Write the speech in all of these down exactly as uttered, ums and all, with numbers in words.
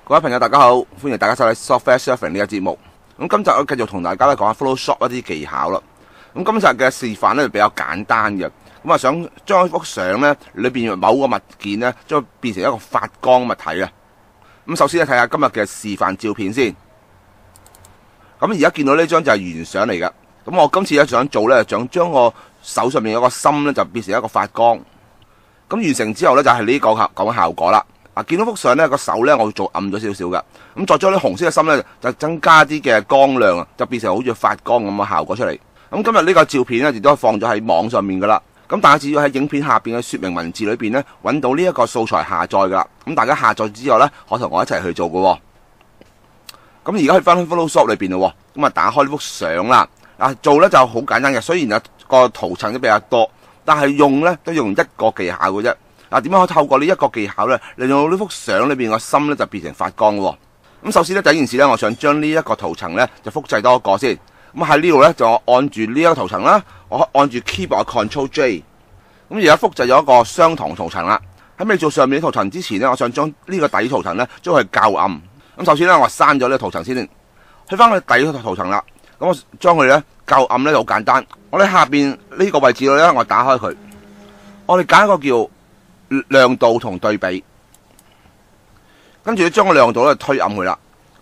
各位朋友大家好，歡迎大家收睇 Software Shuffling 呢個節目。咁今集我繼續同大家咧講下 Photoshop 一啲技巧啦。咁今集嘅示範咧比較簡單嘅，咁啊想將一幅相咧裏邊某個物件咧將佢變成一個發光物體啊。咁首先咧睇下今日嘅示範照片先。咁而家見到呢張就係原相嚟嘅。咁我今次咧想做咧，想將我手上面有個心咧就變成一個發光。咁完成之後咧就係呢個咁嘅效果啦。啊，見到幅相咧個手咧我會做暗咗少少嘅，咁再將啲紅色嘅心咧就增加啲嘅光亮啊，就變成好似發光咁嘅效果出嚟。咁今日呢個照片咧亦都放咗喺網上面噶啦。咁大家只要喺影片下邊嘅說明文字裏邊咧揾到呢一個素材下載噶啦。咁大家下載之後咧可同我一齊去做噶。咁而家去翻去 Photoshop 裏邊咯，咁啊打開呢幅相啦。啊做咧就好簡單嘅，雖然啊個圖層都比較多，但係用咧都用一個技巧嘅啫。嗱，點樣可以透過呢一個技巧咧，令到呢幅相裏邊個心咧就變成發光喎？咁首先咧第一件事咧，我想將呢一個圖層咧就複製多一個先。咁喺呢度咧就按住呢一個圖層啦，我按住 keyboard Control J。咁而家複製咗一個相同圖層啦。喺未做上面啲圖層之前咧，我想將呢個底圖層咧將佢校暗。咁首先咧我刪咗呢個圖層先，去翻去底圖層啦。咁我將佢咧校暗咧好簡單。我喺下邊呢個位置度咧，我打開佢，我哋揀一個叫亮度同對比，跟住咧將個亮度咧推暗佢啦。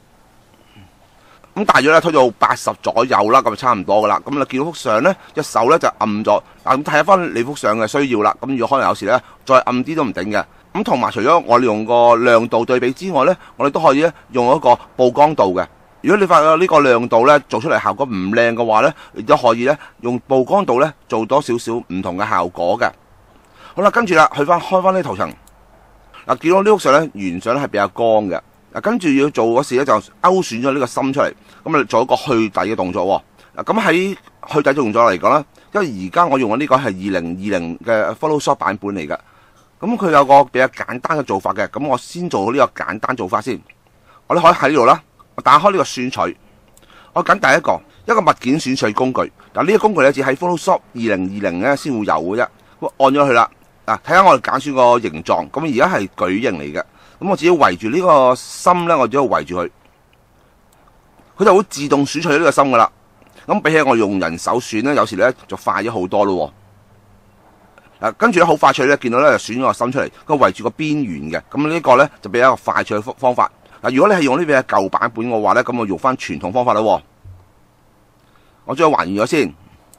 咁大約咧推到八十左右啦，咁就差唔多噶啦。咁你見到幅相咧，隻手咧就暗咗。嗱，咁睇下翻你幅相嘅需要啦。咁如果可能有時咧再暗啲都唔定嘅。咁同埋除咗我哋用個亮度對比之外咧，我哋都可以咧用一個曝光度嘅。如果你發覺呢個亮度咧做出嚟效果唔靚嘅話咧，亦都可以咧用曝光度咧做多少少唔同嘅效果嘅。好啦，跟住啦，去翻開翻呢圖層。嗱，見到呢幅相咧，原相咧係比較光嘅。嗱，跟住要做嗰時咧，就勾選咗呢個心出嚟，咁啊做一個去底嘅動作。嗱，咁喺去底動作嚟講咧，因為而家我用嘅呢個係二零二零嘅 Photoshop 版本嚟嘅，咁佢有個比較簡單嘅做法嘅。咁我先做好呢個簡單做法先。我哋可以喺呢度啦，我打開呢個選取，我揀第一個一個物件選取工具。嗱，呢個工具咧只喺 Photoshop 二零二零咧先會有嘅啫。我按咗佢啦。嗱，睇下我哋揀選個形狀，咁而家係矩形嚟嘅，咁我只要圍住呢個心咧，我只要圍住佢，佢就會自動選取呢個心噶啦。咁比起我用人手選咧，有時咧就快咗好多咯。嗱，跟住咧好快脆咧，見到咧就選咗個心出嚟，佢圍住個邊緣嘅，咁呢個咧就比較一個快脆嘅方法。嗱，如果你係用呢邊嘅舊版本嘅話咧，咁我用翻傳統方法啦。我將佢還原咗先，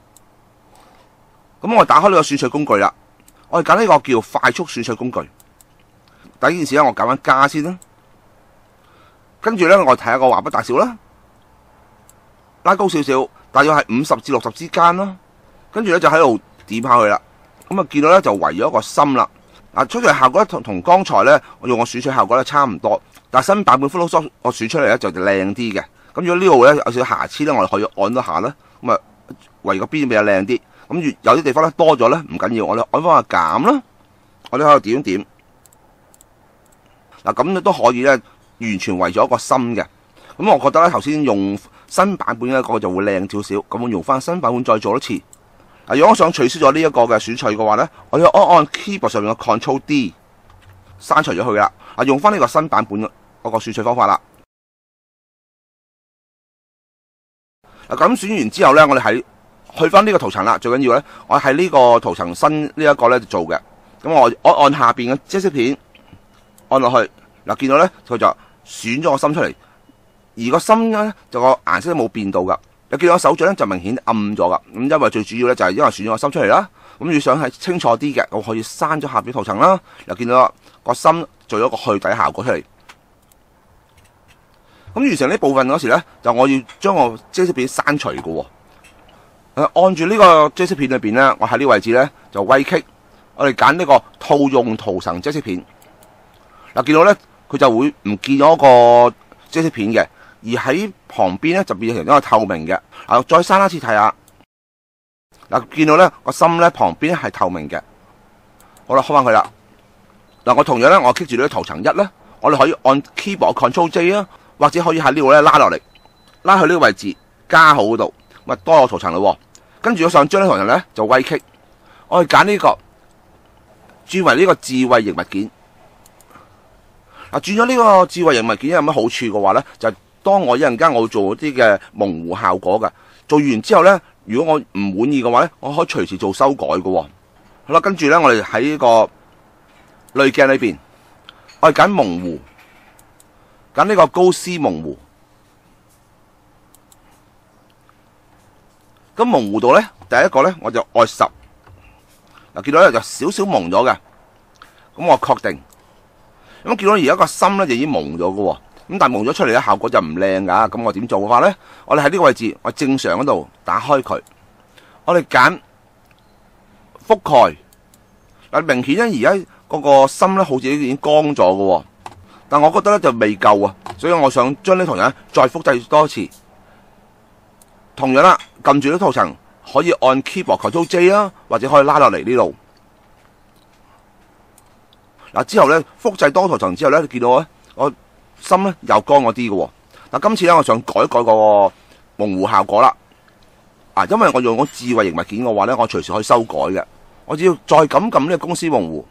咁我打開呢個選取工具啦。我哋揀呢個叫快速選取工具。第一件事咧，我揀翻加先啦。跟住咧，我睇下個畫筆大小啦，拉高少少，大約係五十至六十之間啦。跟住咧就喺度點下去啦。咁啊，見到咧就圍咗一個心啦。嗱，出嚟效果同同剛才咧我用個選取效果咧差唔多，但係新版本 Photoshop 我選出嚟咧就靚啲嘅。咁如果呢度咧有少少瑕疵咧，我哋可以按一下啦。咁啊，圍個邊比較靚啲。咁越有啲地方咧多咗咧唔緊要，我哋按翻個減啦，我哋喺度點點。嗱，咁都可以咧，完全圍咗一個心嘅。咁我覺得咧頭先用新版本嘅一個就會靚少少，咁我用翻新版本再做一次。嗱，如果我想取消咗呢一個嘅選取嘅話咧，我要按按 keyboard 上面嘅 Control D 刪除咗佢啦。啊，用翻呢個新版本嗰個選取方法啦。嗱，咁選完之後咧，我哋喺去翻呢個圖層啦，最緊要咧，我喺呢個圖層新呢一個咧做嘅。咁我我按下邊嘅遮色片按落去，嗱，見到咧佢就選咗個心出嚟，而個心咧就個顏色都冇變到噶。你見到我手掌咧就明顯暗咗噶。咁因為最主要咧就係因為選咗個心出嚟啦。咁要想係清楚啲嘅，我可以刪咗下邊圖層啦。又見到個心做咗個去底效果出嚟。咁完成呢部分嗰時咧，就我要將個遮色片刪除嘅。按住呢個遮色片裏邊咧，我喺呢個位置咧就威擊，我哋揀呢個套用圖層遮色片。嗱，見到咧佢就會唔見咗個遮色片嘅，而喺旁邊咧就變成一個透明嘅。啊，再刪一次睇下。嗱，見到咧個心咧旁邊係透明嘅。好啦，開翻佢啦。嗱，我同樣咧我棘住呢個圖層一咧，我哋可以按 keyboard Control J 啊，或者可以喺呢度咧拉落嚟，拉去呢個位置加號嗰度。咪多個圖層咯，跟住我想將呢圖層咧就威擊，我哋揀呢個轉為呢個智慧型物件。 啊，轉咗呢個智慧型物件有乜好處嘅話呢，就係、是、當我一陣間我會做啲嘅模糊效果嘅，做完之後呢，如果我唔滿意嘅話呢，我可以隨時做修改嘅。好啦，跟住呢，我哋喺呢個濾鏡裏邊，我哋揀模糊，揀呢個高斯模糊。咁模糊度呢，第一個呢，我就按十，嗱，見到咧就少少蒙咗嘅，咁我確定。咁見到而家個心咧就已經蒙咗嘅喎，咁但係蒙咗出嚟嘅效果就唔靚噶，咁我點做嘅話咧？我哋喺呢個位置，我正常嗰度打開佢，我哋揀覆蓋。嗱，明顯咧而家嗰個心咧好似已經乾咗嘅喎，但我覺得咧就未夠啊，所以我想將呢圖層再複製多次。同樣啦，撳住呢圖層可以按 keyboard Control J 啦，或者可以拉落嚟呢度。嗱，之後咧複製多圖層之後咧，你見到咧我心咧又乾咗啲嘅喎。嗱，今次咧我想改改個模糊效果啦。啊，因為我用咗智慧型物件嘅話咧，我隨時可以修改嘅。我只要再撳撳呢個公司模糊，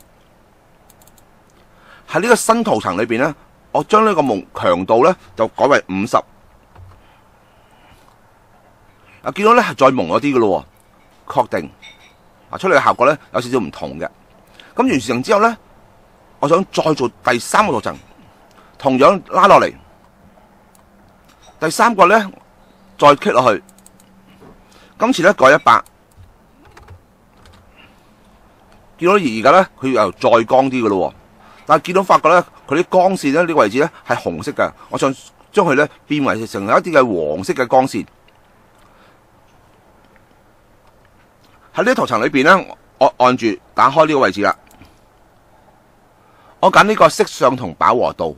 喺呢個新圖層裏邊咧，我將呢個蒙強度咧就改為五十。啊，見到咧係再蒙咗啲嘅咯，確定啊，出嚟嘅效果咧有少少唔同嘅。咁完成之後咧，我想再做第三個圖層，同樣拉落嚟，第三個咧再 click 落去，今次咧改一百，見到而家咧佢又再光啲嘅咯，但係見到發覺咧佢啲光線咧呢個位置咧係紅色嘅，我想將佢咧變為成為一啲嘅黃色嘅光線。喺呢個圖層裏邊咧，我按住打開呢個位置啦。我揀呢個色相同飽和度。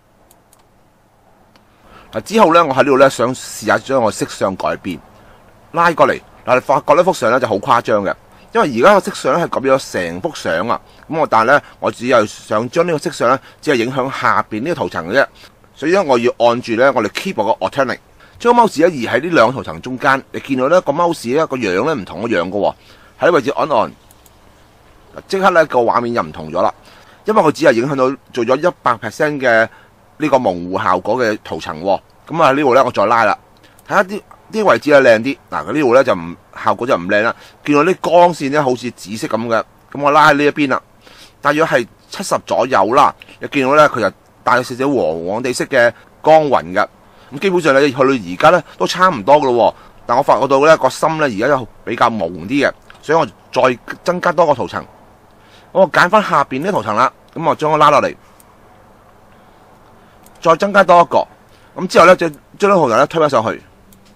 嗱，之後咧，我喺呢度咧想試下將個色相改變，拉過嚟。嗱，你發覺呢幅相咧就好誇張嘅，因為而家個色相咧係咁樣成幅相啊。咁我但係咧，我只係想將呢個色相咧，只係影響下邊呢個圖層嘅啫。所以咧，我要按住咧我哋 keyboard 個 alternate，將個 mouse 咧移喺呢兩個圖層中間。你見到咧個 mouse 咧個樣咧唔同嘅樣嘅喎，喺呢個位置按按，即刻咧個畫面又唔同咗啦。因為佢只係影響到做咗一百 percent 嘅呢個模糊效果嘅圖層，咁啊呢度咧我再拉啦，睇下啲啲位置啊靚啲。嗱，佢呢度咧就唔效果就唔靚啦，見到啲光線咧好似紫色咁嘅，咁我拉喺呢一邊啦，大約係七十左右啦。你見到咧佢就帶有少少黃黃地色嘅光暈嘅，咁基本上咧去到而家咧都差唔多噶咯。但我發覺到咧個心咧而家又比較朦啲嘅，所以我再增加多個圖層。我揀翻下邊呢圖層啦，咁我將佢拉落嚟，再增加多一個，咁之後咧就將呢圖層咧推翻上去。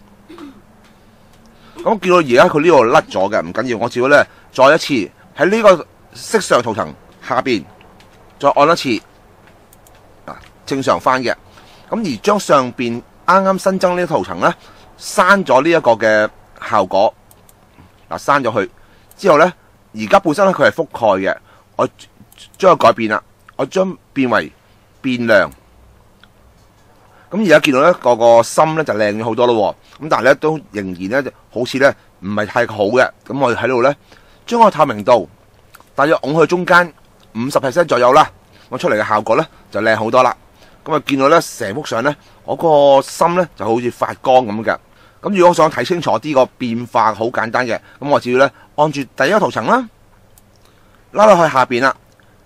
咁見到而家佢呢度甩咗嘅，唔緊要，我只要咧再一次喺呢個色相圖層下邊再按一次，啊正常翻嘅。咁而將上邊啱啱新增呢圖層咧刪咗呢一個嘅效果，嗱刪咗佢之後咧，而家本身咧佢係覆蓋嘅。我將佢改變啦，我將變為變亮。咁而家見到咧個個心咧就靚咗好多咯。咁但係咧都仍然咧好似咧唔係太好嘅。咁我哋喺度咧將個透明度大約拱去中間五十 percent 左右啦。咁出嚟嘅效果咧就靚好多啦。咁啊見到咧成幅相咧，我個心咧就好似發光咁嘅。咁如果我想睇清楚啲個變化，好簡單嘅，咁我只要咧按住第一個圖層啦。拉落去下邊啦，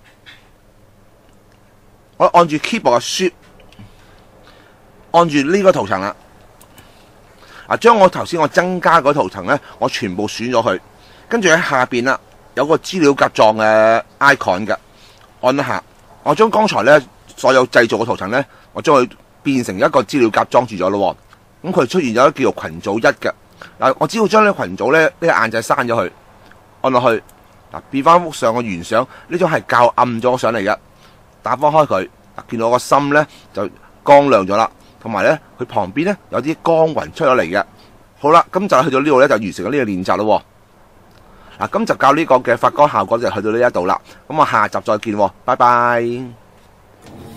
我按住 keyboard 嘅 shift， 按住呢個圖層啦。啊，將我頭先我增加嗰圖層咧，我全部選咗佢。跟住喺下邊啦，有個資料夾狀嘅 icon 嘅，按一下，我將剛才咧所有製造嘅圖層咧，我將佢變成一個資料夾裝住咗咯。咁佢出現咗叫做群組一嘅。嗱，我只要將呢個群組咧呢個眼仔刪咗佢，按落去。嗱，變翻幅相嘅原相，呢種係較暗咗上嚟嘅。打翻開佢，嗱，見到個心咧就光亮咗啦，同埋咧佢旁邊咧有啲光暈出咗嚟嘅。好啦，咁就去到呢度咧就完成咗呢個練習咯。嗱，今集教呢個嘅發光效果就去到呢一度啦。咁我下集再見，拜拜。